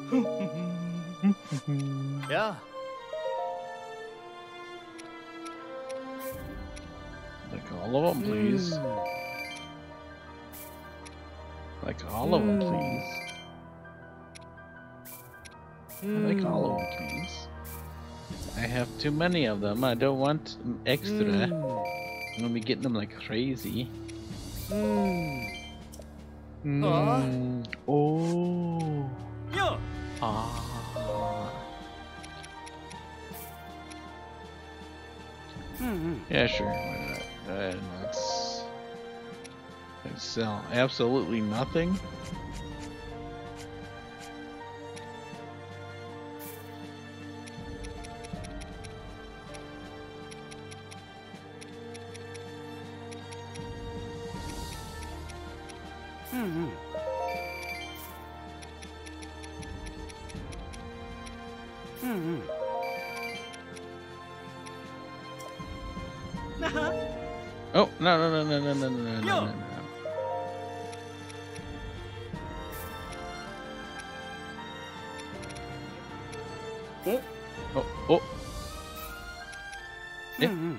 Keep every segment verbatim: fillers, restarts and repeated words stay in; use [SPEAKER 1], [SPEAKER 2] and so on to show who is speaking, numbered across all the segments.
[SPEAKER 1] Yeah.
[SPEAKER 2] Like all of them, please.
[SPEAKER 1] Mm.
[SPEAKER 2] Like all of them,
[SPEAKER 1] Mm.
[SPEAKER 2] please. Like all of them, please. I have too many of them. I don't want extra.
[SPEAKER 1] Mm.
[SPEAKER 2] I'm gonna be getting them like crazy.
[SPEAKER 1] Mm.
[SPEAKER 2] Mm. Oh.
[SPEAKER 1] Yeah.
[SPEAKER 2] Ah.
[SPEAKER 1] Mm-hmm.
[SPEAKER 2] Yeah, sure. Why not? Uh, let's, let's sell absolutely nothing.
[SPEAKER 1] Mm-hmm. Mm-hmm.
[SPEAKER 2] Oh, no, no, no, no, no, no, no, no, no, no.
[SPEAKER 1] Oh.
[SPEAKER 2] Oh, oh. Eh.
[SPEAKER 1] Mm-hmm.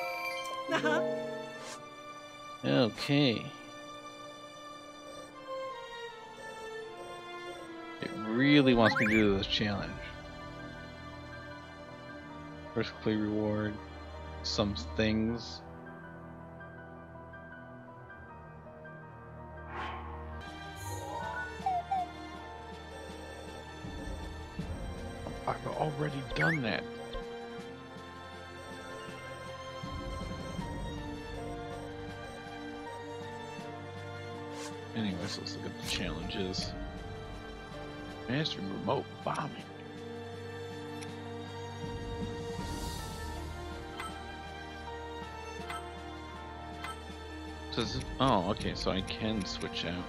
[SPEAKER 2] Okay. It really wants me to do this challenge. First play reward. Some things. I've already done that. Anyways, let's look at the challenges. Mastering remote bombing. Does it, oh, okay, so I can switch out.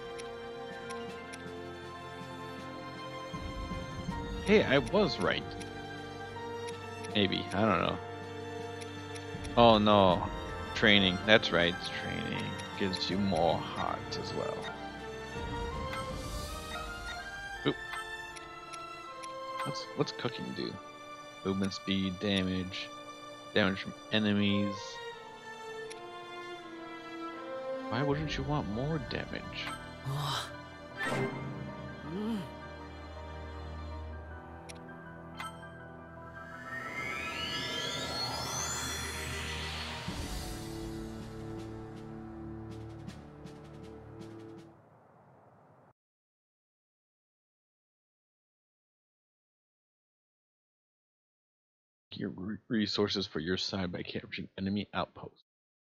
[SPEAKER 2] Hey, I was right. Maybe, I don't know. Oh no, training. That's right, training gives you more heart as well. Oop. What's what's cooking do? Movement speed, damage, damage from enemies. Why wouldn't you want more damage? Your re resources for your side by capturing enemy outposts.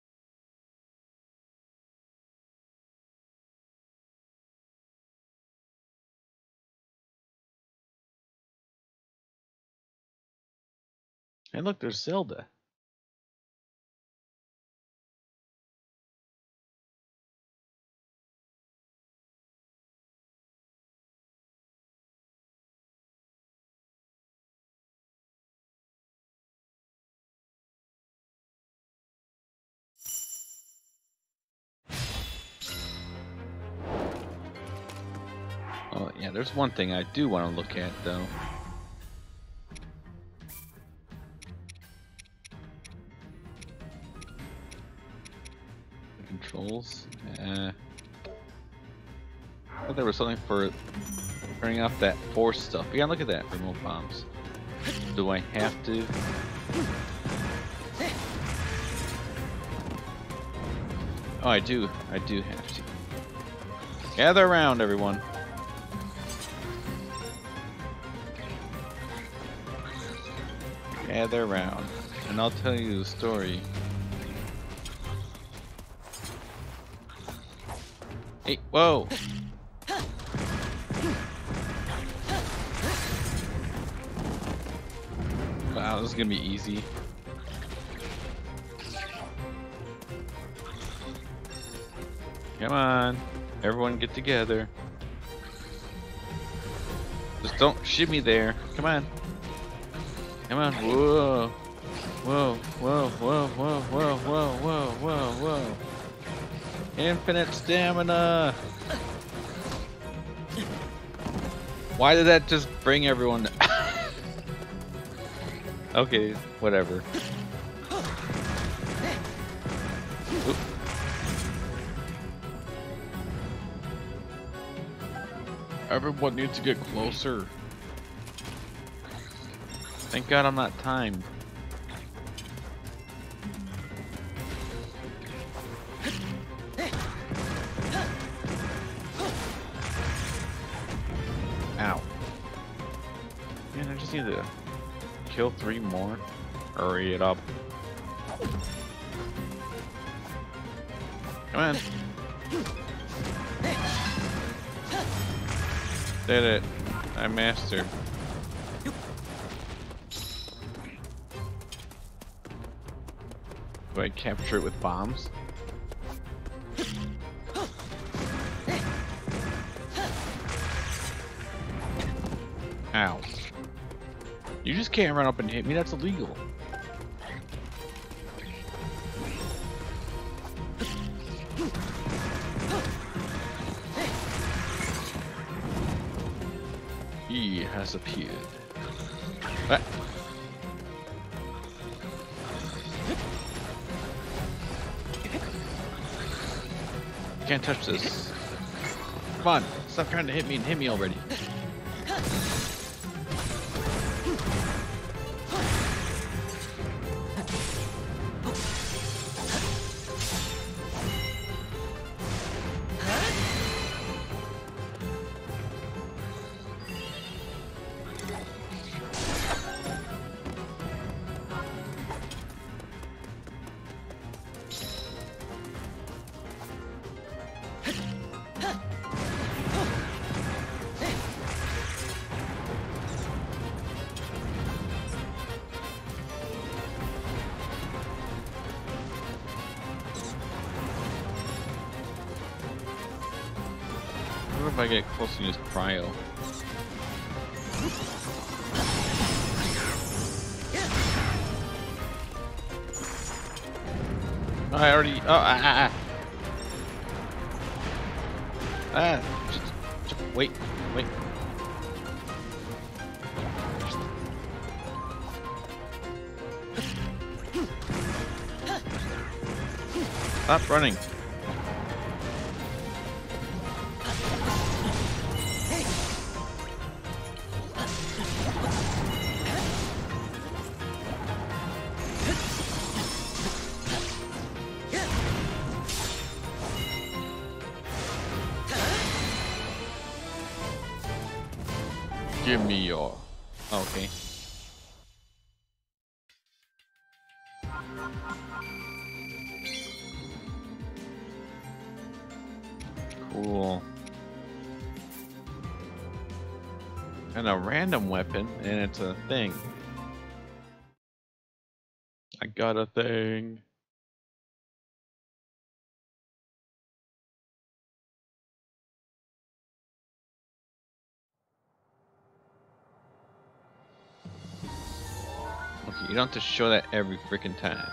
[SPEAKER 2] And look, there's Zelda. Oh yeah, there's one thing I do want to look at though. The controls. Uh, I thought there was something for turning off that force stuff. Yeah, look at that, remote bombs. Do I have to? Oh, I do. I do have to. Gather around, everyone. Gather around, and I'll tell you the story. Hey, whoa! Wow, this is gonna be easy. Come on, everyone get together. Just don't shimmy there. Come on. Come on. Whoa. Whoa, whoa, whoa, whoa, whoa, whoa, whoa, whoa, whoa. Infinite stamina. Why did that just bring everyone? Okay, whatever. Oop. Everyone needs to get closer. Thank God I'm not timed. Ow. Man, I just need to kill three more. Hurry it up. Come on. Did it. I mastered. Do I capture it with bombs? Ow. You just can't run up and hit me, that's illegal. He has appeared. Ah. Can't touch this. Come on, stop trying to hit me and hit me already. What if I get close and use cryo? I already. Oh, ah, ah, ah. Ah, just, just, wait, wait. Stop running. Give me your... Okay. Cool. And a random weapon, and it's a thing. I got a thing. Okay, you don't have to show that every freaking time.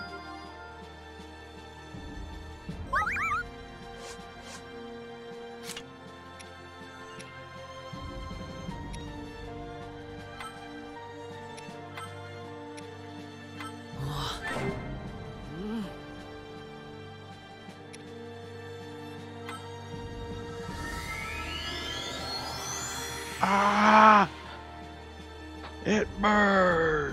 [SPEAKER 2] Ah! It burns!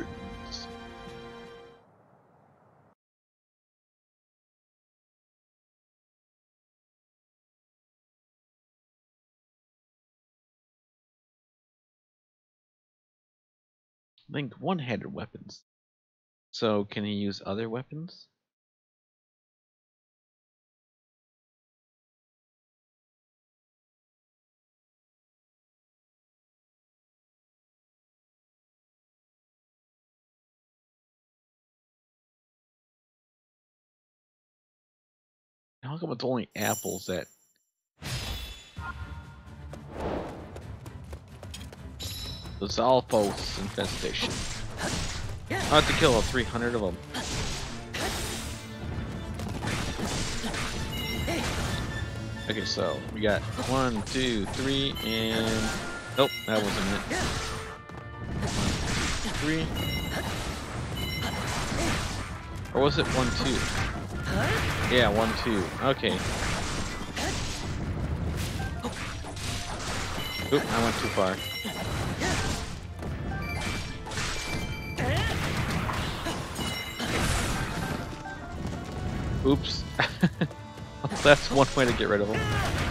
[SPEAKER 2] Link one-handed weapons. So can he use other weapons? How come it's only apples that... The Zalfos infestation. I have to kill all three hundred of them. Okay, so we got one, two, three, and Nope, that wasn't it. One, two, three. Or was it one, two? Yeah, one, two. Okay. Oop, I went too far. Oops. That's one way to get rid of them.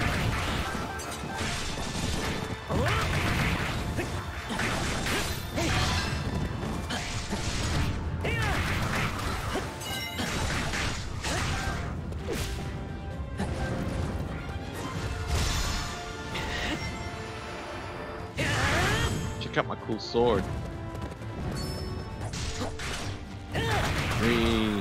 [SPEAKER 2] Check out my cool sword. Three.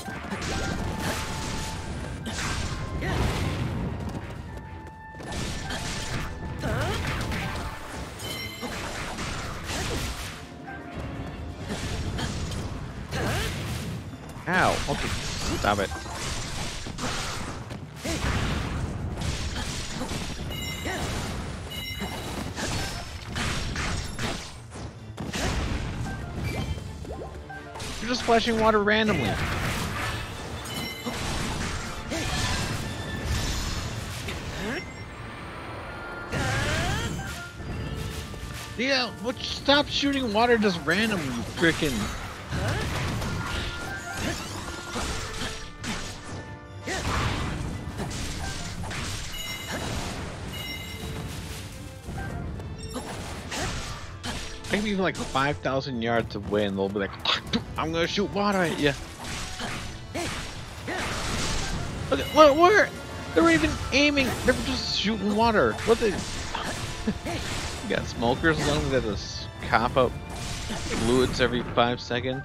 [SPEAKER 2] Ow. Okay. Stop it. You're just splashing water randomly. Yeah, what? Stop shooting water just randomly, you frickin'. I can be even like five thousand yards away and they'll be like, I'm gonna shoot water at you. Look at, look, where? They were even aiming. They were just shooting water. What the? You got smokers along that just cop up fluids every five seconds.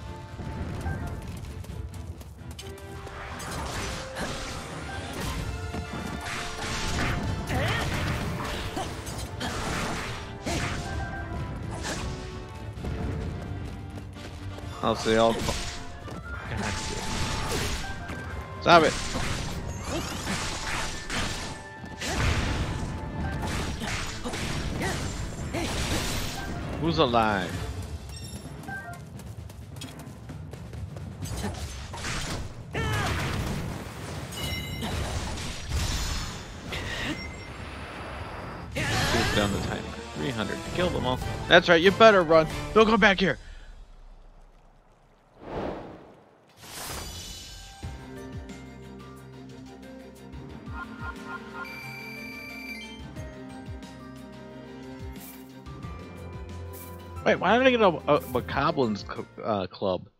[SPEAKER 2] I'll say all. God. Stop it. Who's alive? Goes down the timer. three hundred. Kill them all. That's right. You better run. Don't come back here. Wait, why did I get a, a, a Goblins uh, club?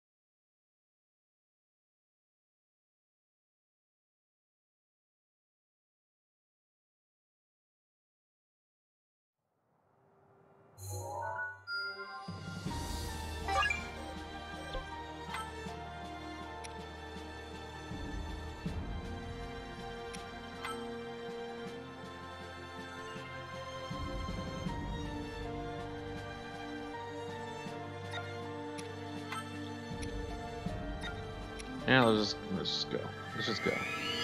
[SPEAKER 2] Yeah, let's just let's just go. Let's just go.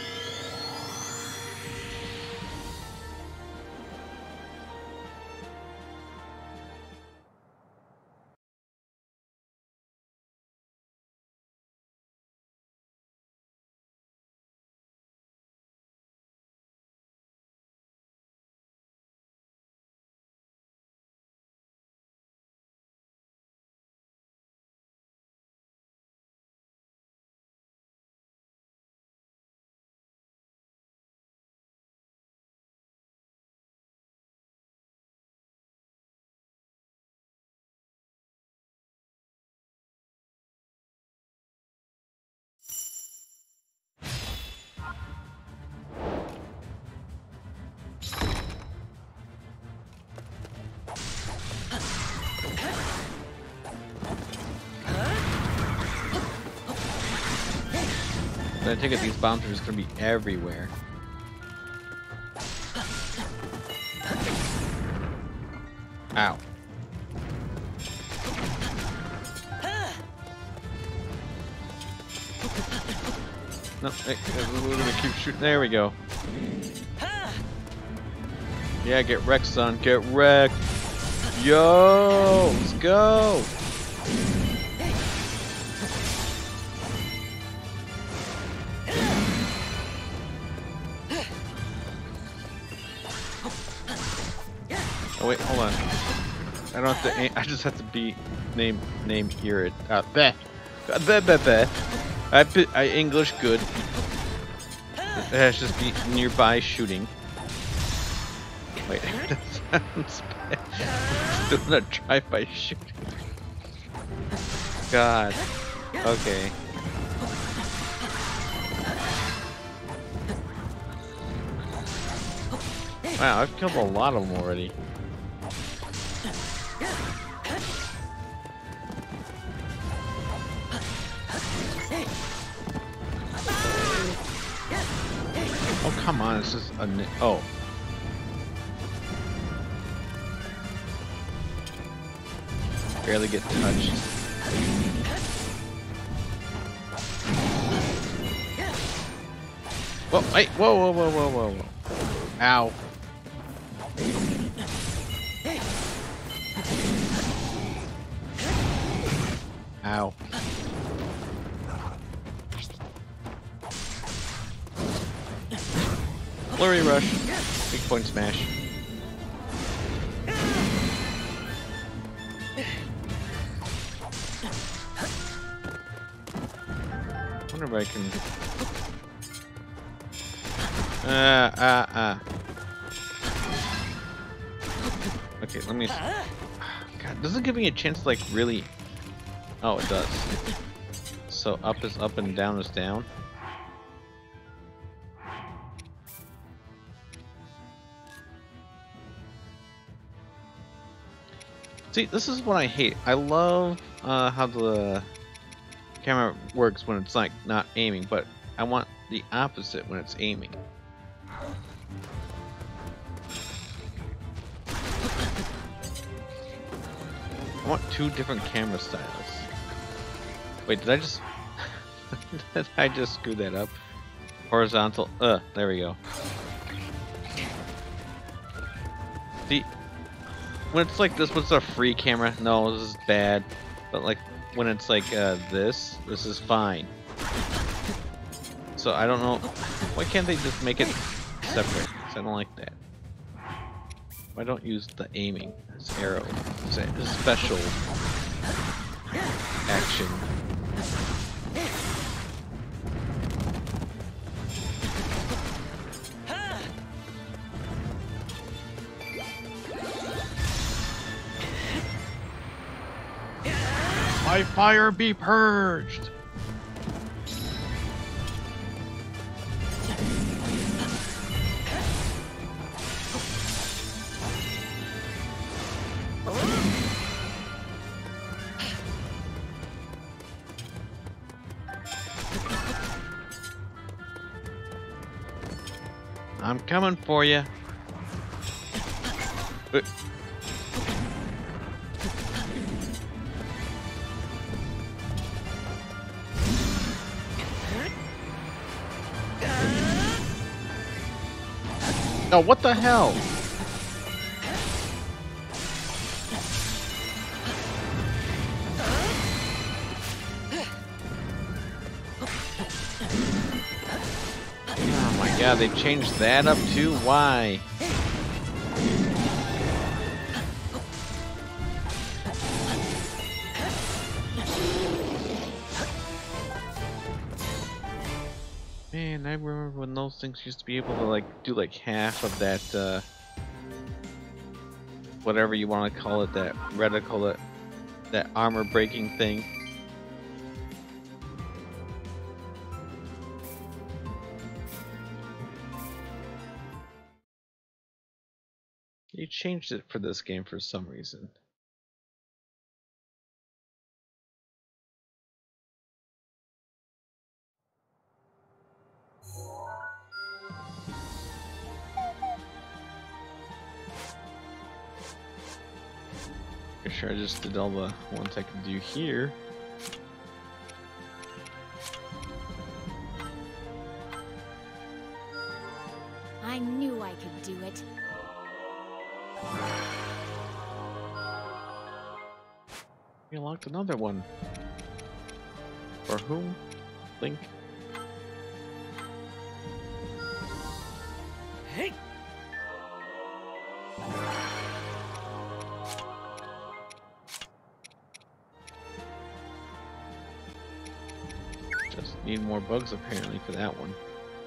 [SPEAKER 2] I take it these bombs are just gonna be everywhere. Ow. No, hey, we're gonna keep shooting. There we go. Yeah, get wrecked, son. Get wrecked. Yo, let's go. Oh wait, hold on. I don't have to. Aim, I just have to be name name hear it. Uh, bah. Bah, bah, bah, bah. I I English good. It has to just be nearby shooting. Wait, that sounds bad. Just doing a drive-by shooting. God. Okay. Wow, I've killed a lot of them already. Oh, come on, it's just a... Oh. Barely get touched. Whoa, wait, whoa, whoa, whoa, whoa, whoa, whoa. Ow. Ow. Flurry rush. Big point smash. I wonder if I can. Ah, ah, ah. Okay, let me. God, doesn't give me a chance to like really. Oh, it does. So up is up and down is down. See, this is what I hate. I love uh, how the camera works when it's like not aiming, but I want the opposite when it's aiming. I want two different camera styles. Wait, did I just did I just screw that up? Horizontal. Uh, there we go. See, when it's like this, what's a free camera? No, this is bad. But like when it's like uh, this, this is fine. So I don't know. Why can't they just make it separate? 'Cause I don't like that. Why don't use the aiming as arrow? It's a special action. My fire be purged! I'm coming for you. Uh. Oh, what the hell? Oh my god, they changed that up too? Why? Man, I remember when those things used to be able to like do like half of that, uh, whatever you want to call it, that reticle, that, that armor breaking thing. You changed it for this game for some reason. Pretty sure I just did all the ones I could do here.
[SPEAKER 3] I knew I could do it.
[SPEAKER 2] We unlocked another one. For whom? Link?
[SPEAKER 1] Hey!
[SPEAKER 2] Just need more bugs apparently for that one.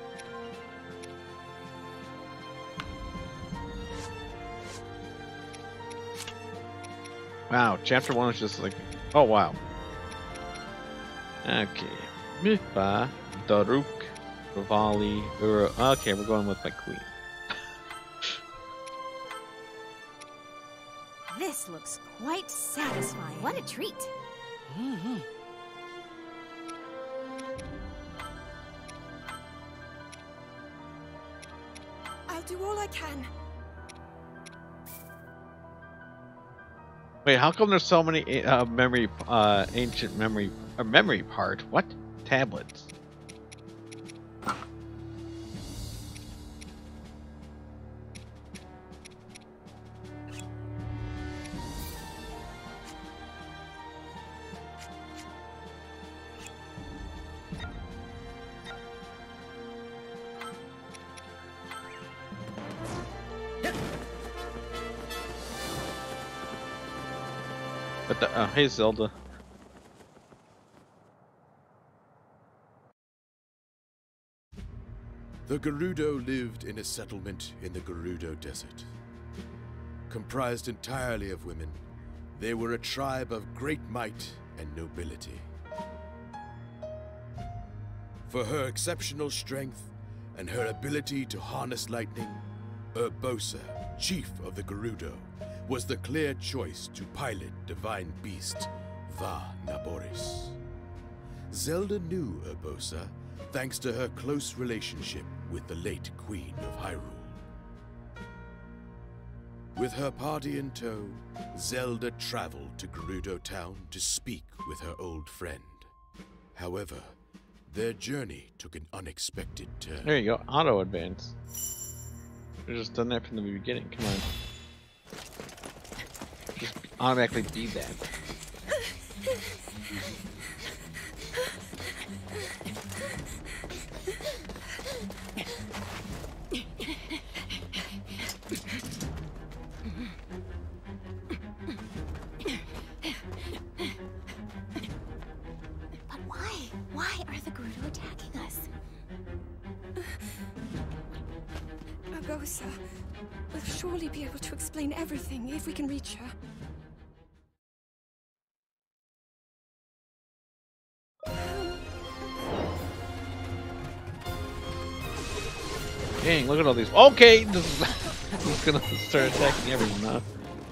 [SPEAKER 2] Wow, chapter one is just like, oh wow. Okay. Mifa, Daruk, Rivali, Uro. Okay, we're going with my queen.
[SPEAKER 3] This looks quite satisfying. What a treat.
[SPEAKER 1] Mm-hmm.
[SPEAKER 4] I'll do all I can.
[SPEAKER 2] Wait, how come there's so many uh, memory, uh, ancient memory, or memory part? What? Tablets. But the, uh, hey Zelda.
[SPEAKER 5] The Gerudo lived in a settlement in the Gerudo Desert. Comprised entirely of women, they were a tribe of great might and nobility. For her exceptional strength and her ability to harness lightning, Urbosa, chief of the Gerudo, was the clear choice to pilot divine beast Va Naboris. Zelda knew Urbosa thanks to her close relationship with the late Queen of Hyrule. With her party in tow, Zelda traveled to Gerudo Town to speak with her old friend. However, their journey took an unexpected turn.
[SPEAKER 2] There you go, auto advance. We've just done that from the beginning. Come on. Just automatically be that.
[SPEAKER 3] But why? Why are the Gerudo attacking us?
[SPEAKER 4] Urbosa will surely be able to explain everything if we can reach her.
[SPEAKER 2] Dang, look at all these. Okay, this is, this is gonna start attacking everyone now.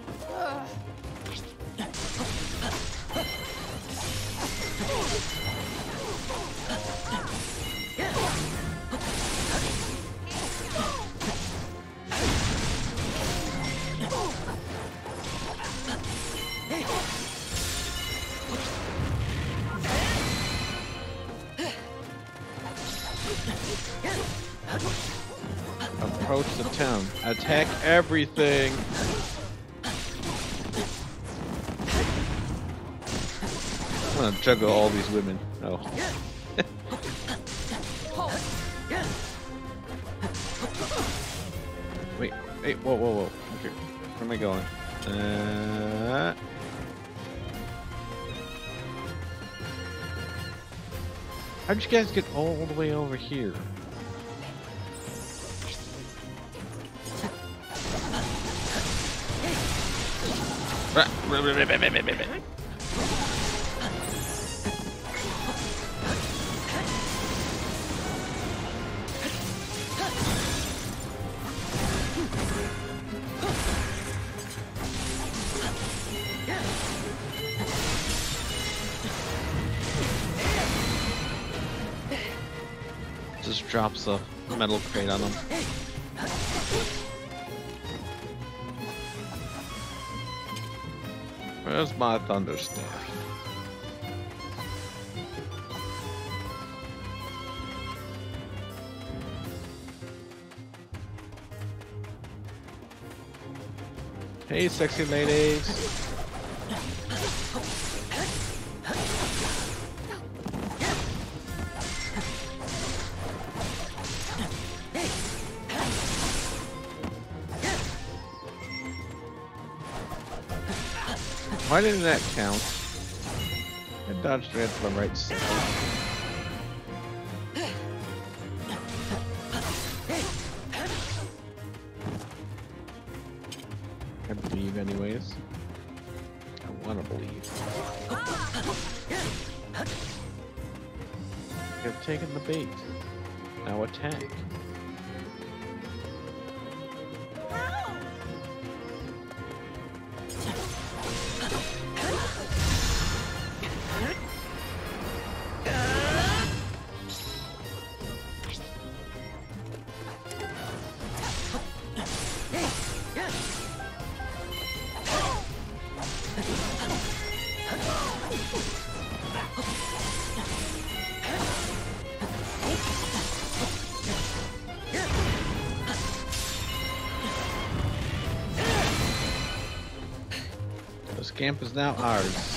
[SPEAKER 2] Approach the town. Attack everything. I'm gonna juggle all these women. Oh. Wait, wait, whoa, whoa, whoa. Okay, where am I going? Uh... How'd you guys get all the way over here? Just drops a metal crate on them. Where's my thunder staff? Hey, sexy ladies. Why didn't that count? I dodged right to the right side. I believe anyways. I wanna believe. You've taken the bait. Now attack. The scamp is now ours.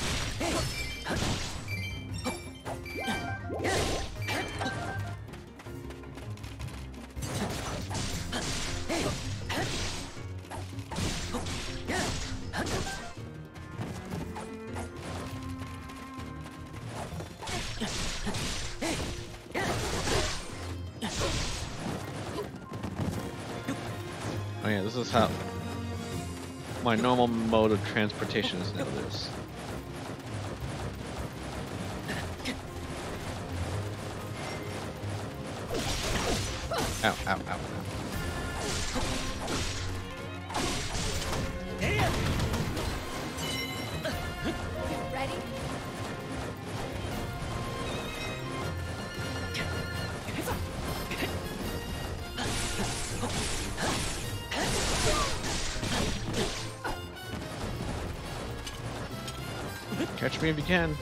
[SPEAKER 2] Oh yeah, this is how my normal mode of transportation is now this. Ow, ow, ow, ow.
[SPEAKER 3] Ready?
[SPEAKER 2] Catch me if you can.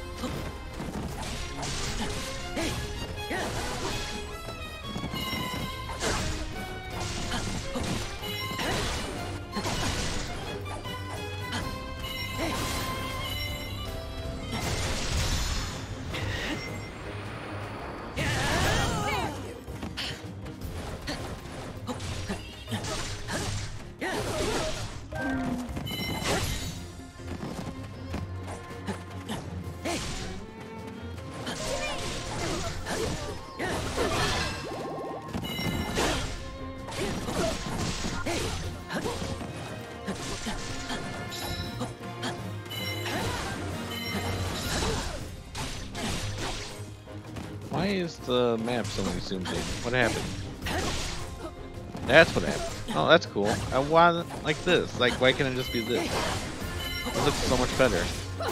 [SPEAKER 2] Why is the map suddenly zoomed in? What happened? That's what happened. Oh, that's cool. I want it like this. Like, why can't it just be this? It looks so much better.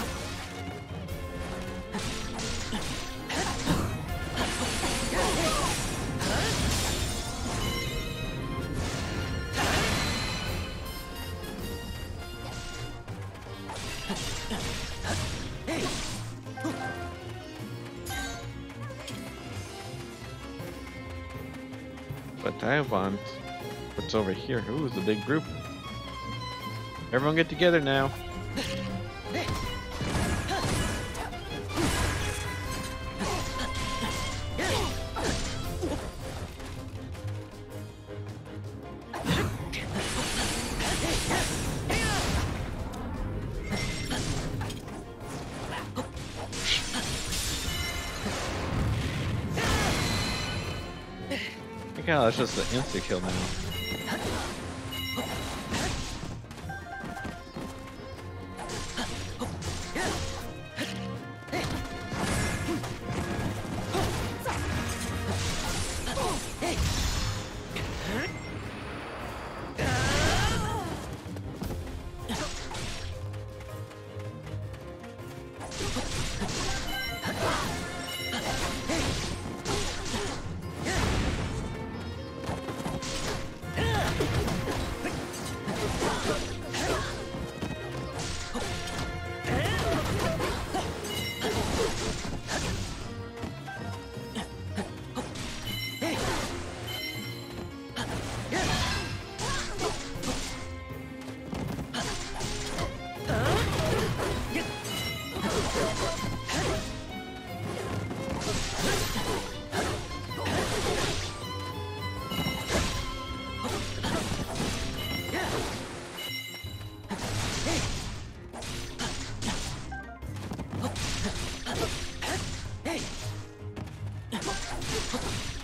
[SPEAKER 2] But I want what's over here. Ooh, it's a big group. Everyone get together now. God, that's just an insta kill now.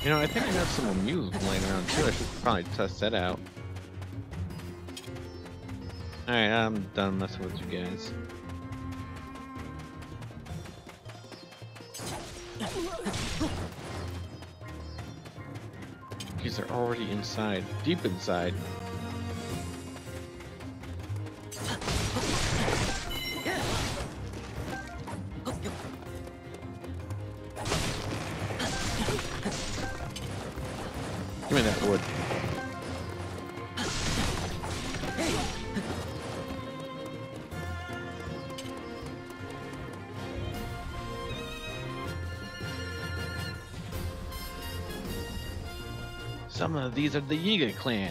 [SPEAKER 2] You know, I think I got some Amuse laying around too. I should probably test that out. Alright, I'm done messing with you guys. Because they're already inside, deep inside. Give me that wood. Some of these are the Yiga clan.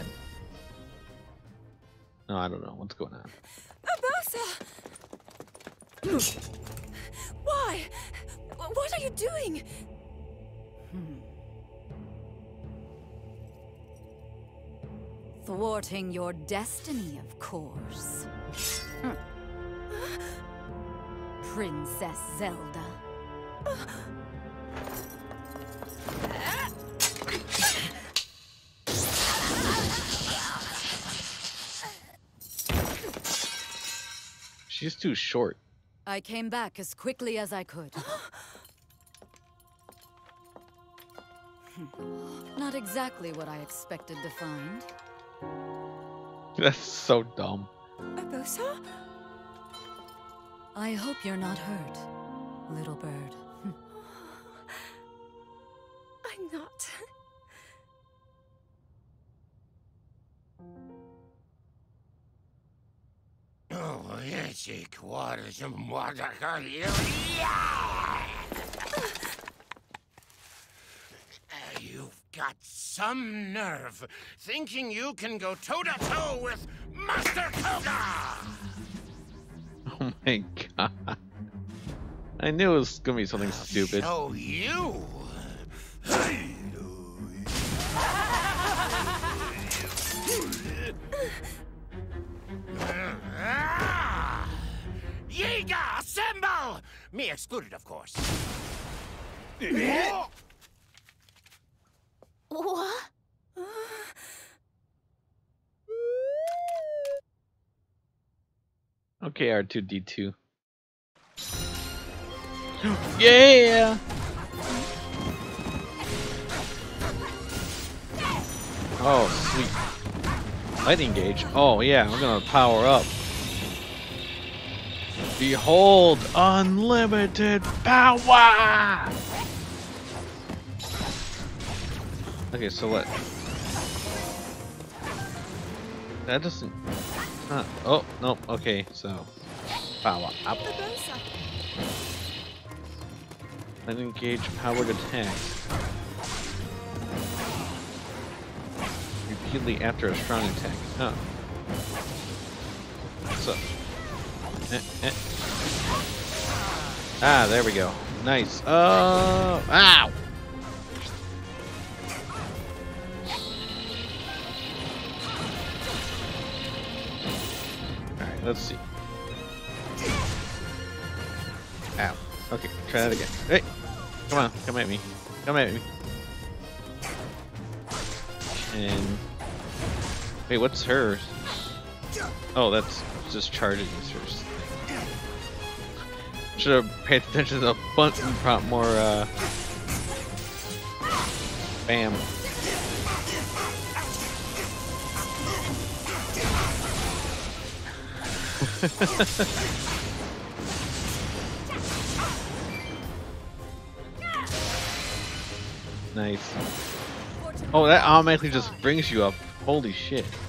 [SPEAKER 2] No, I don't know what's going on.
[SPEAKER 4] Urbosa! Why? What are you doing?
[SPEAKER 3] Thwarting your destiny, of course. Hmm. Princess Zelda.
[SPEAKER 2] She's too short.
[SPEAKER 3] I came back as quickly as I could. Not exactly what I expected to find.
[SPEAKER 2] That's so dumb.
[SPEAKER 4] Urbosa?
[SPEAKER 3] I hope you're not hurt, little bird.
[SPEAKER 4] I'm not.
[SPEAKER 6] Oh, yes, it was some water. You've got some nerve, thinking you can go toe-to-toe with Master Koga!
[SPEAKER 2] Oh my god. I knew it was gonna be something stupid.
[SPEAKER 6] Oh, you! Yiga, assemble! Me excluded, of course.
[SPEAKER 3] What?
[SPEAKER 2] Okay, R two D two. Yeah! Oh, sweet. Lightning gauge. Oh, yeah, we're gonna power up. Behold, unlimited power! Okay, so what? That doesn't... Huh. Oh, no, okay, so... Power up.
[SPEAKER 4] Urbosa!
[SPEAKER 2] Then engage powered attack. Repeatedly after a strong attack. Oh. So... Eh, eh. Ah, there we go. Nice. Oh, ow! Alright, let's see. Ow. Okay, try that again. Hey! Come on, come at me. Come at me. And... Wait, what's hers? Oh, that's just charging hers. Should have paid attention to the button prompt more, uh... Bam. Nice. Oh, that automatically just brings you up. Holy shit.